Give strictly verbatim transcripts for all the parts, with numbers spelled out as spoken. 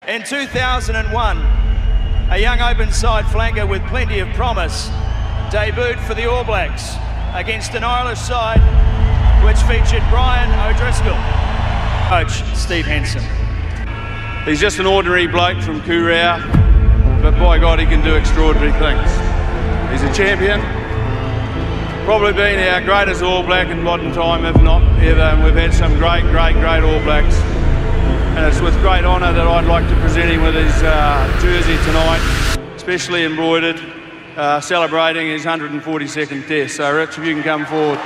In two thousand one, a young open-side flanker with plenty of promise debuted for the All Blacks against an Irish side which featured Brian O'Driscoll. Coach Steve Hansen. He's just an ordinary bloke from Koorau, but by God he can do extraordinary things. He's a champion, probably been our greatest All Black in modern time, if not ever, and we've had some great, great, great All Blacks. And it's with great honour that I'd like to present him with his uh, jersey tonight, especially embroidered, uh, celebrating his one hundred forty-second test. So Rich, if you can come forward.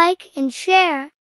like and share.